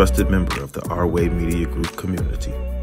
trusted member of the Our Way Media Group community.